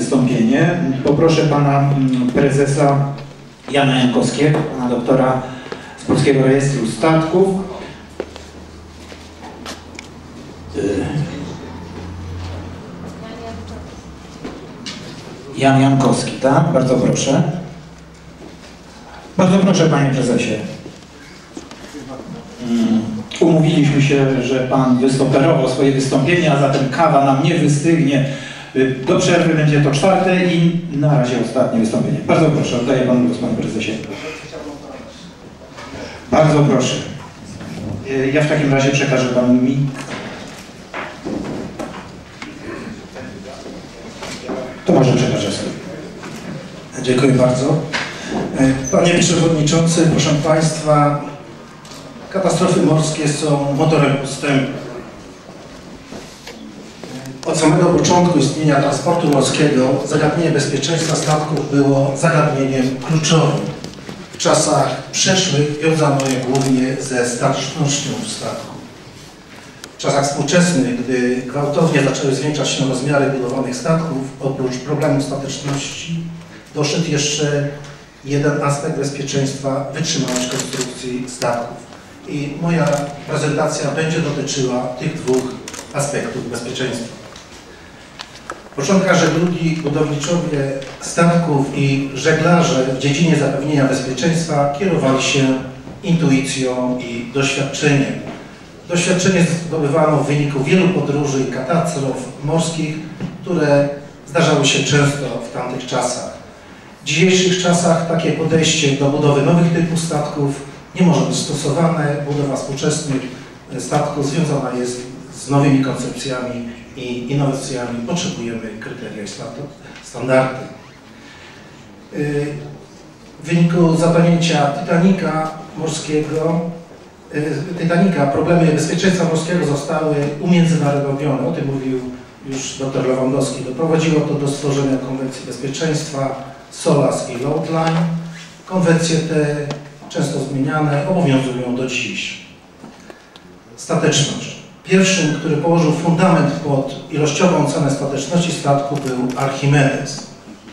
wystąpienie. Poproszę pana prezesa Jana Jankowskiego, pana doktora z Polskiego Rejestru Statków. Jan Jankowski, tak? Bardzo proszę. Bardzo proszę, panie prezesie. Umówiliśmy się, że pan wystoperował swoje wystąpienie, a zatem kawa nam nie wystygnie. Do przerwy będzie to czwarte i na razie ostatnie wystąpienie. Bardzo proszę, oddaję panu głos, panie prezesie. Bardzo proszę. Ja w takim razie przekażę panu mi. To może przekażę sobie. Dziękuję bardzo. Panie Przewodniczący, proszę Państwa, katastrofy morskie są motorem postępu. Od samego początku istnienia transportu morskiego zagadnienie bezpieczeństwa statków było zagadnieniem kluczowym. W czasach przeszłych wiązano je głównie ze statecznością statków. W czasach współczesnych, gdy gwałtownie zaczęły zwiększać się rozmiary budowanych statków, oprócz problemu stateczności doszedł jeszcze jeden aspekt bezpieczeństwa, wytrzymałość konstrukcji statków. I moja prezentacja będzie dotyczyła tych dwóch aspektów bezpieczeństwa. Początka żeglugi, budowniczowie statków i żeglarze w dziedzinie zapewnienia bezpieczeństwa kierowali się intuicją i doświadczeniem. Doświadczenie zdobywano w wyniku wielu podróży i katastrof morskich, które zdarzały się często w tamtych czasach. W dzisiejszych czasach takie podejście do budowy nowych typów statków nie może być stosowane. Budowa współczesnych statków związana jest z nowymi koncepcjami i innowacjami. Potrzebujemy kryteria i standardy. W wyniku zatonięcia Titanica problemy bezpieczeństwa morskiego zostały umiędzynarodowione. O tym mówił już dr Lewandowski. Doprowadziło to do stworzenia konwencji bezpieczeństwa SOLAS i LOADLINE. Konwencje te, często zmieniane, obowiązują do dziś. Stateczność. Pierwszym, który położył fundament pod ilościową cenę stateczności statku, był Archimedes.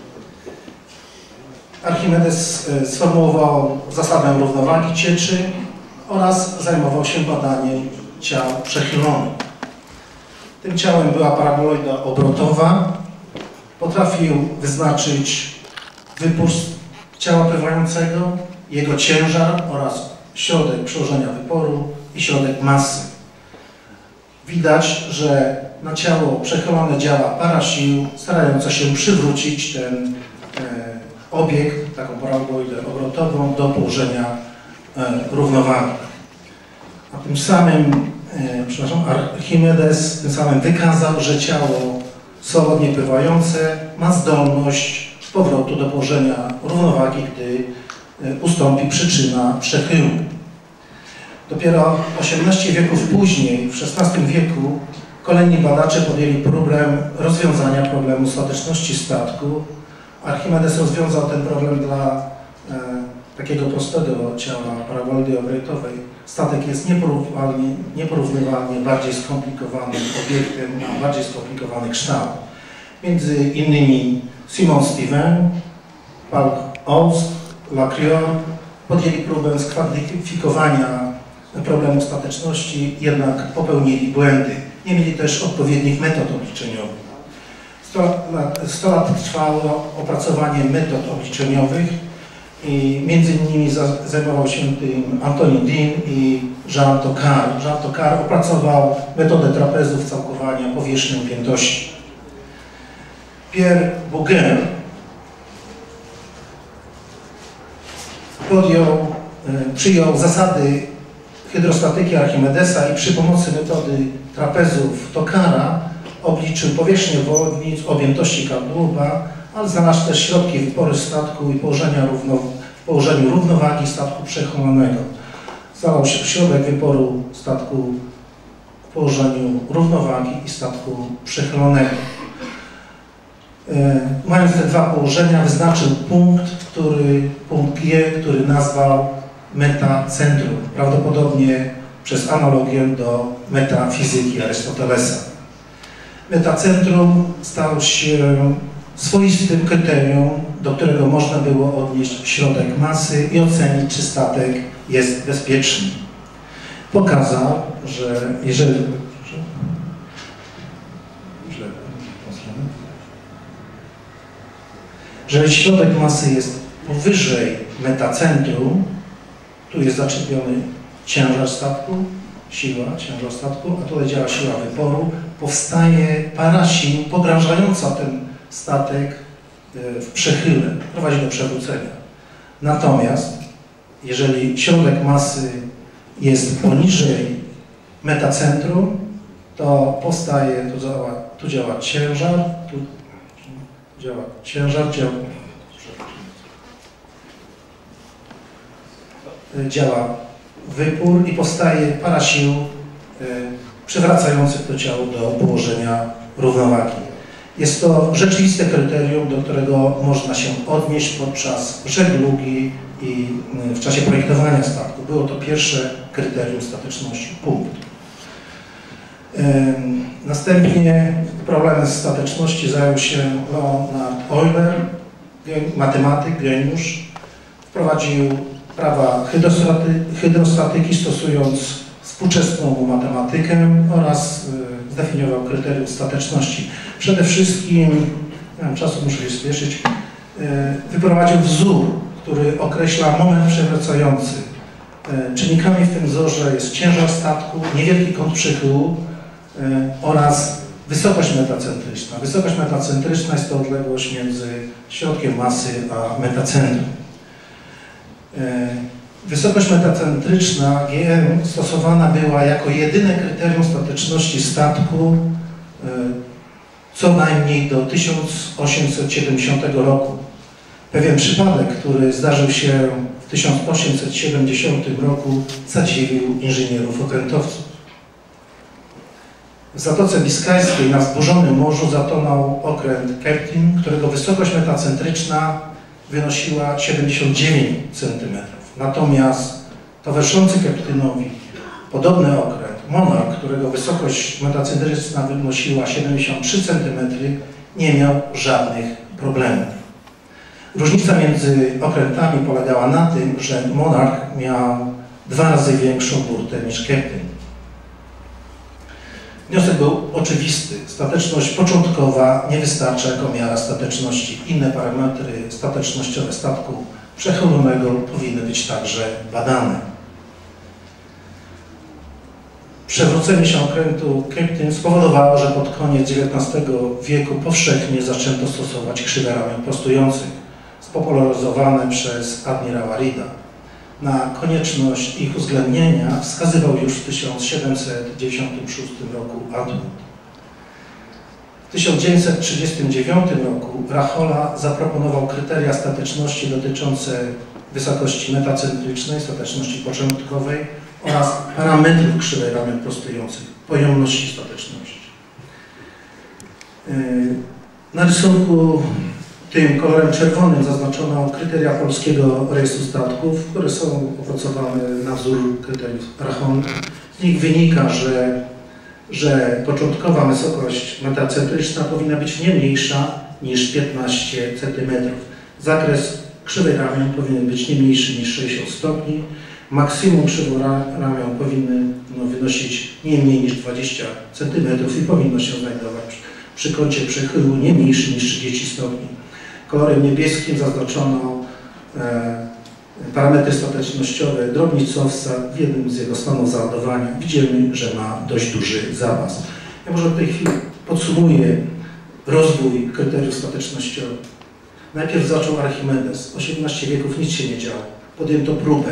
Archimedes sformułował zasadę równowagi cieczy oraz zajmował się badaniem ciał przechylonych. Tym ciałem była paraboloida obrotowa. Potrafił wyznaczyć wypust ciała pływającego, jego ciężar oraz środek przełożenia wyporu i środek masy. Widać, że na ciało przechylone działa para sił starająca się przywrócić ten obiekt, taką paraboloidę obrotową, do położenia równowagi. A tym samym, Archimedes tym samym wykazał, że ciało swobodnie pływające ma zdolność powrotu do położenia równowagi, gdy ustąpi przyczyna przechyłu. Dopiero 18 wieków później, w XVI wieku, kolejni badacze podjęli rozwiązania problemu stateczności statku. Archimedes rozwiązał ten problem dla takiego prostego ciała paraboloidy obrętowej. Statek jest nieporównywalnie bardziej skomplikowanym obiektem, ma bardziej skomplikowany kształt. Między innymi Simon Steven, Paul Aust, Lacroix podjęli próbę skwadyfikowania problemu stateczności, jednak popełnili błędy. Nie mieli też odpowiednich metod obliczeniowych. 100 lat trwało opracowanie metod obliczeniowych i między innymi zajmował się tym Anthony Dean i Jean Tocquard. Jean Tocquard opracował metodę trapezów całkowania powierzchni objętości. Pierre Bouguer przyjął zasady hydrostatyki Archimedesa i przy pomocy metody trapezów Tocquarda obliczył powierzchnię wodnic, objętości kadłuba, ale znalazł też środki wypory statku i położeniu równowagi statku przechylonego. Znalazł się środek wyporu statku w położeniu równowagi i statku przechylonego. Mając te dwa położenia, wyznaczył punkt G, który nazwał metacentrum, prawdopodobnie przez analogię do metafizyki Arystotelesa. Metacentrum swoistym kryterium, do którego można było odnieść środek masy i ocenić, czy statek jest bezpieczny. Pokazał, że jeżeli środek masy jest powyżej metacentrum, tu jest zaczepiony ciężar statku, ciężar statku, a tutaj działa siła wyporu, powstaje para sił pogrążająca ten statek w przechyle, prowadzi do przewrócenia. Natomiast jeżeli środek masy jest poniżej metacentrum, to powstaje, tu działa ciężar, działa wypór i powstaje para sił przywracających to ciało do położenia równowagi. Jest to rzeczywiste kryterium, do którego można się odnieść podczas żeglugi i w czasie projektowania statku. Było to pierwsze kryterium stateczności. Punkt. Następnie problemem stateczności zajął się Leonhard Euler, matematyk, geniusz. Wprowadził prawa hydrostatyki, stosując współczesną matematykę oraz zdefiniował kryterium stateczności. Przede wszystkim, nie mam czasu, muszę się spieszyć, wyprowadził wzór, który określa moment przewracający. Czynnikami w tym wzorze jest ciężar statku, niewielki kąt przychyłu oraz wysokość metacentryczna. Wysokość metacentryczna jest to odległość między środkiem masy a metacentrum. Wysokość metacentryczna GM stosowana była jako jedyne kryterium stateczności statku co najmniej do 1870 roku. Pewien przypadek, który zdarzył się w 1870 roku, zadziwił inżynierów okrętowców. W Zatoce Biskajskiej na wzburzonym morzu zatonął okręt Captain, którego wysokość metacentryczna wynosiła 79 cm. Natomiast towarzyszący Captainowi podobny okręt Monarch, którego wysokość metacentryczna wynosiła 73 cm, nie miał żadnych problemów. Różnica między okrętami polegała na tym, że Monarch miał 2 razy większą burtę niż Captain. Wniosek był oczywisty. Stateczność początkowa nie wystarcza jako miara stateczności. Inne parametry statecznościowe statku przechylonego powinny być także badane. Przewrócenie się okrętu Captain spowodowało, że pod koniec XIX wieku powszechnie zaczęto stosować krzywe ramion prostujących, spopularyzowane przez admirała Reeda. Na konieczność ich uwzględnienia wskazywał już w 1796 roku Atwood. W 1939 roku Rahola zaproponował kryteria stateczności dotyczące wysokości metacentrycznej, stateczności początkowej oraz parametrów krzywej ramion prostujących, pojemności stateczności. Na rysunku tym kolorem czerwonym zaznaczono kryteria Polskiego Rejestru Statków, które są opracowane na wzór kryteriów Rahola. Z nich wynika, że początkowa wysokość metacentryczna powinna być nie mniejsza niż 15 cm. Zakres krzywej ramion powinien być nie mniejszy niż 60 stopni. Maksimum krzyworamion powinny wynosić nie mniej niż 20 cm i powinno się znajdować przy kącie przechyłu nie mniejszy niż 30 stopni. Kolorem niebieskim zaznaczono parametry statecznościowe drobnicowca w jednym z jego stanów załadowania. Widzimy, że ma dość duży zapas. Ja może w tej chwili podsumuję rozwój kryteriów statecznościowych. Najpierw zaczął Archimedes. 18 wieków nic się nie działo. Podjęto próbę.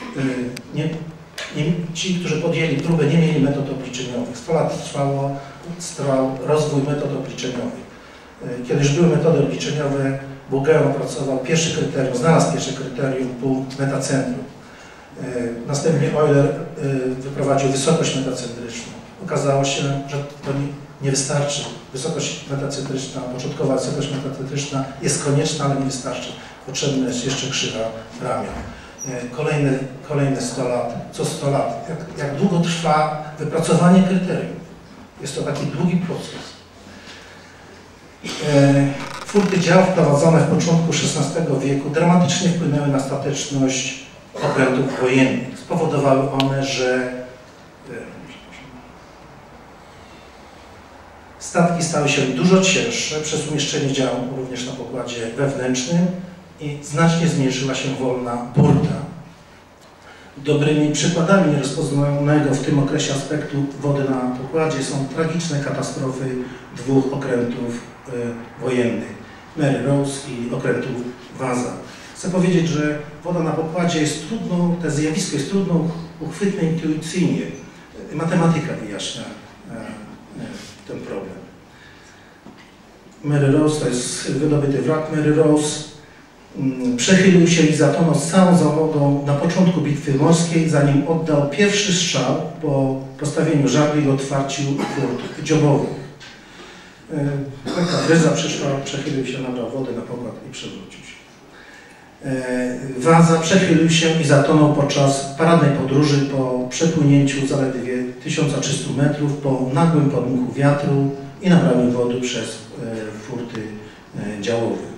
Ci, którzy podjęli próbę, nie mieli metod obliczeniowych. 100 lat trwał rozwój metod obliczeniowych. Kiedy już były metody obliczeniowe, Bouguereau opracował pierwsze kryterium, znalazł pierwsze kryterium punkt metacentrum. Następnie Euler wyprowadził wysokość metacentryczną. Okazało się, że to nie wystarczy. Wysokość metacentryczna, początkowa wysokość metacentryczna jest konieczna, ale nie wystarczy. Potrzebna jest jeszcze krzywa ramion. Kolejne 100 lat, co 100 lat. Jak długo trwa wypracowanie kryterium? Jest to taki długi proces. Furty dział wprowadzone w początku XVI wieku dramatycznie wpłynęły na stateczność okrętów wojennych. Spowodowały one, że statki stały się dużo cięższe przez umieszczenie dział również na pokładzie wewnętrznym i znacznie zmniejszyła się wolna burta. Dobrymi przykładami nierozpoznanego w tym okresie aspektu wody na pokładzie są tragiczne katastrofy dwóch okrętów wojennych, Mary Rose i okrętu Vaza. Chcę powiedzieć, że woda na pokładzie jest trudną, to zjawisko jest trudno uchwytne intuicyjnie. Matematyka wyjaśnia ten problem. Mary Rose to jest wydobyty wrak Mary Rose. Przechylił się i zatonął z całą załogą na początku bitwy morskiej, zanim oddał pierwszy strzał po postawieniu żagli i otwarciu furt dziobowych. Taka gryza przyszła, przechylił się, nabrał wody na pokład i przewrócił się. Vaza przechylił się i zatonął podczas paradnej podróży po przepłynięciu zaledwie 1300 metrów po nagłym podmuchu wiatru i nabraniu wody przez furty działowe.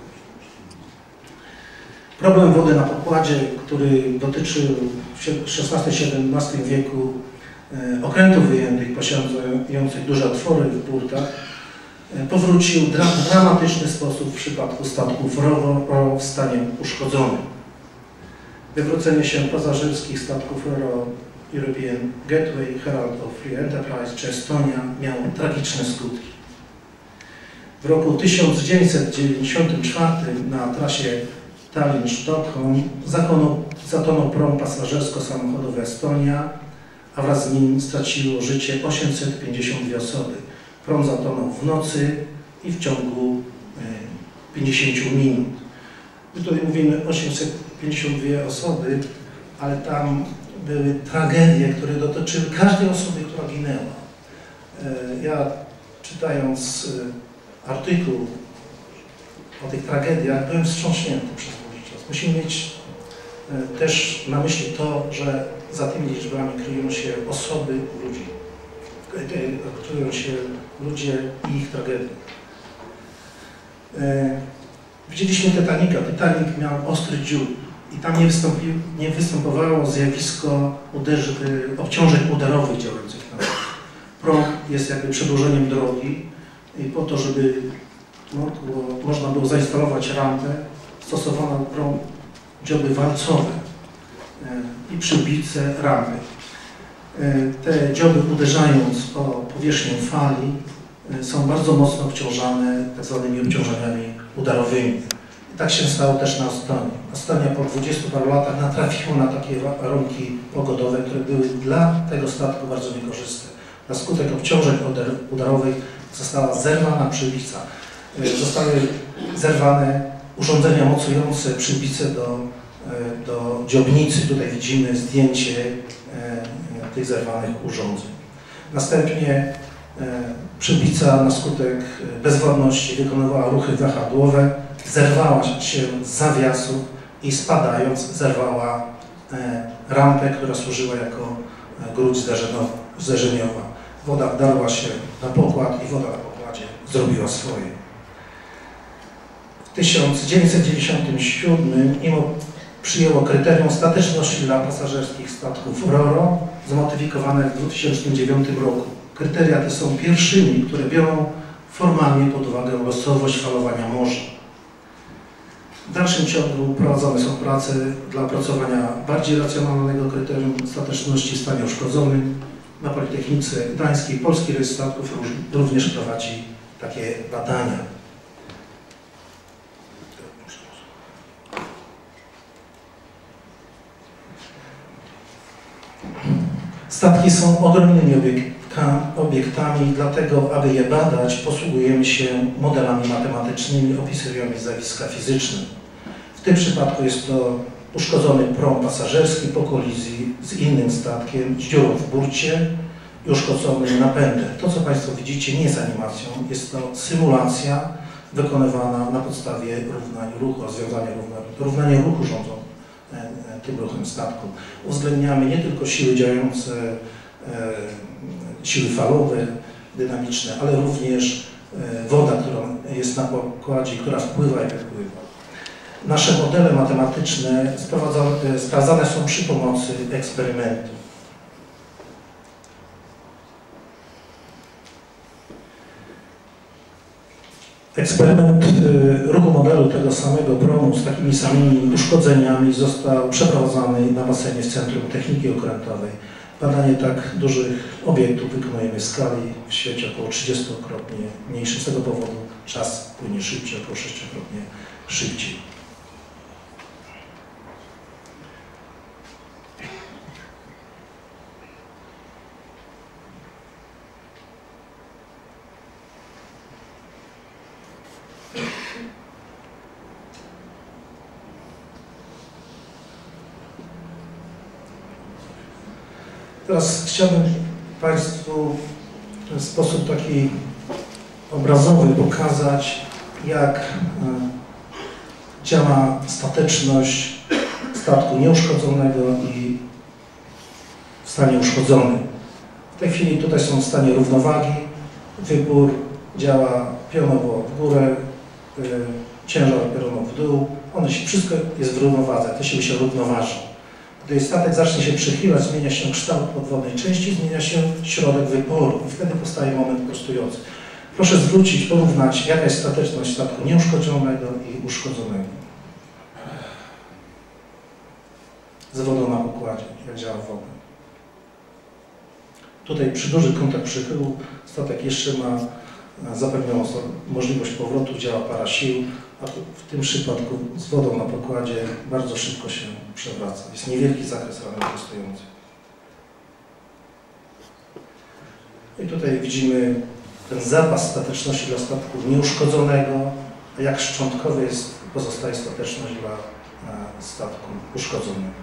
Problem wody na pokładzie, który dotyczył w XVI-XVII wieku okrętów wojennych posiadających duże otwory w burtach, powrócił w dramatyczny sposób w przypadku statków RoRo w stanie uszkodzonym. Wywrócenie się pasażerskich statków RoRo European Gateway, Herald of Free Enterprise czy Estonia miało tragiczne skutki. W roku 1994 na trasie Tallinn-Sztokholm zatonął prom pasażersko-samochodowy Estonia, a wraz z nim straciło życie 852 osoby. Prom zatonął w nocy i w ciągu 50 minut. My tutaj mówimy 852 osoby, ale tam były tragedie, które dotyczyły każdej osoby, która ginęła. Ja czytając artykuł o tych tragediach byłem wstrząśnięty przez długi czas. Musimy mieć też na myśli to, że za tymi liczbami kryją się osoby, ludzi. Kryją się ludzie i ich tragedie. Widzieliśmy Titanica. Titanic miał ostry dziób i tam nie występowało zjawisko obciążeń udarowych działających na to. Prom jest jakby przedłużeniem drogi i po to, żeby można było zainstalować rampę, stosowano prom dzioby walcowe i przybice rampy. Te dzioby, uderzając o powierzchnię fali, są bardzo mocno obciążane tak zwanymi obciążeniami udarowymi. I tak się stało też na Estonii. Estonia po 20 paru latach natrafiła na takie warunki pogodowe, które były dla tego statku bardzo niekorzystne. Na skutek obciążeń udarowych została zerwana przybica. Zostały zerwane urządzenia mocujące przybice do dziobnicy. Tutaj widzimy zdjęcie tych zerwanych urządzeń. Następnie przybica na skutek bezwładności wykonywała ruchy wahadłowe, zerwała się z zawiasu i spadając zerwała rampę, która służyła jako gruć zderzeniowa. Woda wdarła się na pokład i woda na pokładzie zrobiła swoje. W 1997 IMO przyjęło kryterium stateczności dla pasażerskich statków RoRo, zmodyfikowane w 2009 roku. Kryteria te są pierwszymi, które biorą formalnie pod uwagę losowość falowania morza. W dalszym ciągu prowadzone są prace dla opracowania bardziej racjonalnego kryterium stateczności w stanie uszkodzonym. Na Politechnice Gdańskiej Polski Rejestr Statków również prowadzi takie badania. Statki są ogromnymi obiektami, dlatego aby je badać, posługujemy się modelami matematycznymi opisującymi zjawiska fizyczne. W tym przypadku jest to uszkodzony prom pasażerski po kolizji z innym statkiem, z dziurą w burcie i uszkodzonym napędem. To, co Państwo widzicie, nie jest animacją, jest to symulacja wykonywana na podstawie równań ruchu, równania ruchu rządzą tym ruchem statku. Uwzględniamy nie tylko siły działające, siły falowe, dynamiczne, ale również woda, która jest na pokładzie, która wpływa i wypływa. Nasze modele matematyczne sprawdzane są przy pomocy eksperymentu. Eksperyment ruchu modelu tego samego promu z takimi samymi uszkodzeniami został przeprowadzony na basenie w Centrum Techniki Okrętowej. Badanie tak dużych obiektów wykonujemy w skali w świecie około 30-krotnie mniejszy. Z tego powodu czas płynie szybciej, około 6-krotnie szybciej. Teraz chciałbym Państwu w sposób taki obrazowy pokazać, jak działa stateczność statku nieuszkodzonego i w stanie uszkodzonym. W tej chwili tutaj są w stanie równowagi, wybór działa pionowo w górę, ciężar pionowo w dół, wszystko jest w równowadze, to się równoważy. Gdy statek zacznie się przychylać, zmienia się kształt podwodnej części, zmienia się środek wyporu i wtedy powstaje moment prostujący. Proszę zwrócić, porównać, jaka jest stateczność statku nieuszkodzonego i uszkodzonego. Z wodą na pokładzie, jak działa woda. Tutaj przy dużych kątach przychyłu statek jeszcze ma zapewnioną możliwość powrotu, działa para sił, a w tym przypadku z wodą na pokładzie bardzo szybko się przewraca. Jest niewielki zakres ramion prostujących. I tutaj widzimy ten zapas stateczności dla statku nieuszkodzonego, a jak szczątkowy pozostaje stateczność dla statku uszkodzonego.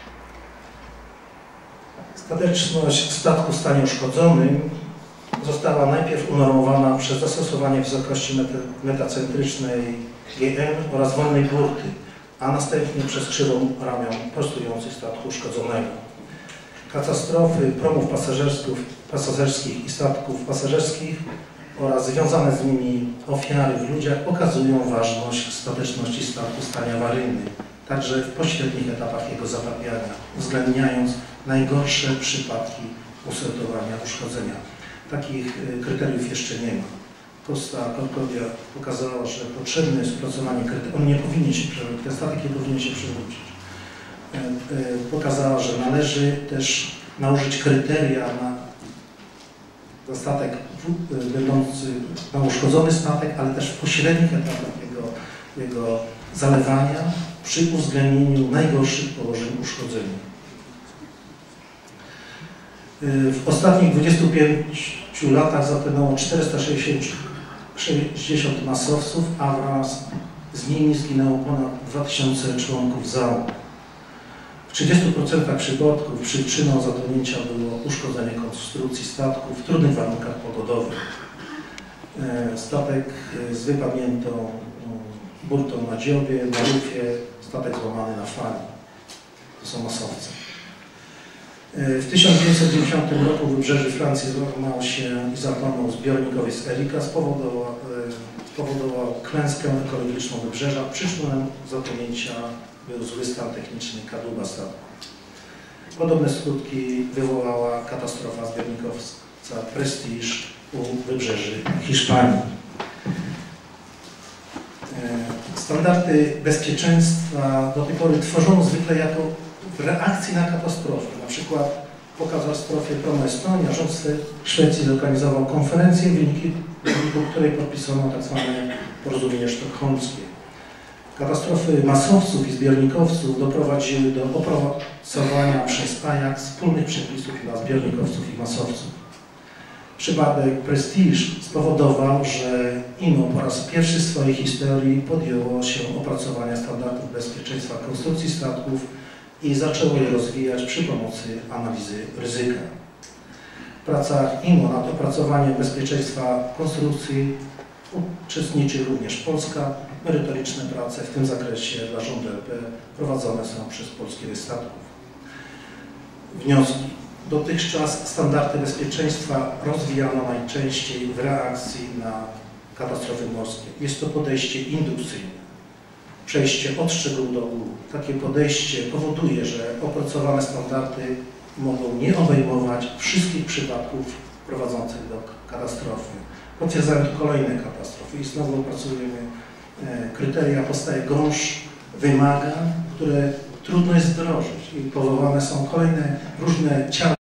Stateczność statku w stanie uszkodzonym została najpierw unormowana przez zastosowanie wysokości metacentrycznej GM oraz wolnej burty, a następnie przez krzywą ramion prostujących statku uszkodzonego. Katastrofy promów pasażerskich i statków pasażerskich oraz związane z nimi ofiary w ludziach pokazują ważność stateczności statku w stanie awaryjnym, także w pośrednich etapach jego zatapiania, uwzględniając najgorsze przypadki usytuowania uszkodzenia. Takich kryteriów jeszcze nie ma. Costa Concordia pokazała, że potrzebne jest opracowanie kryteriów. On nie powinien się przewrócić, ten statek nie powinien się przewrócić. Pokazała, że należy też nałożyć kryteria na statek będący, na uszkodzony statek, ale też w pośrednich etapach jego zalewania przy uwzględnieniu najgorszych położeń uszkodzenia. W ostatnich 25 latach zapłynęło 460 masowców, a wraz z nimi zginęło ponad 2000 członków załogi. W 30% przypadków przyczyną zatonięcia było uszkodzenie konstrukcji statku w trudnych warunkach pogodowych. Statek z wypadniętą burtą na dziobie, na rufie, statek złamany na fali. To są masowce. W 1990 roku w wybrzeży Francji złamał się i zatonął zbiornikowiec Erika, spowodował klęskę ekologiczną wybrzeża. Przyczyną zatonięcia był zły stan techniczny kadłuba statku. Podobne skutki wywołała katastrofa zbiornikowca Prestige u wybrzeży Hiszpanii. Standardy bezpieczeństwa do tej pory tworzono zwykle jako w reakcji na katastrofę. Na przykład po katastrofie promu Estonia rząd Szwecji zorganizował konferencję, w wyniku której podpisano tzw. porozumienie sztokholmskie. Katastrofy masowców i zbiornikowców doprowadziły do opracowania przez Ajax wspólnych przepisów dla zbiornikowców i masowców. Przypadek Prestige spowodował, że IMO po raz pierwszy w swojej historii podjęło się opracowania standardów bezpieczeństwa konstrukcji statków i zaczęło je rozwijać przy pomocy analizy ryzyka. W pracach IMO nad opracowaniem bezpieczeństwa konstrukcji uczestniczy również Polska. Merytoryczne prace w tym zakresie dla rządu RP prowadzone są przez polskich statków. Wnioski. Dotychczas standardy bezpieczeństwa rozwijano najczęściej w reakcji na katastrofy morskiej. Jest to podejście indukcyjne. Przejście od szczegółu do ogółu. Takie podejście powoduje, że opracowane standardy mogą nie obejmować wszystkich przypadków prowadzących do katastrofy. Potwierdzają to kolejne katastrofy i znowu opracujemy kryteria, powstaje gąszcz wymagań, które trudno jest wdrożyć i powołane są kolejne różne ciała.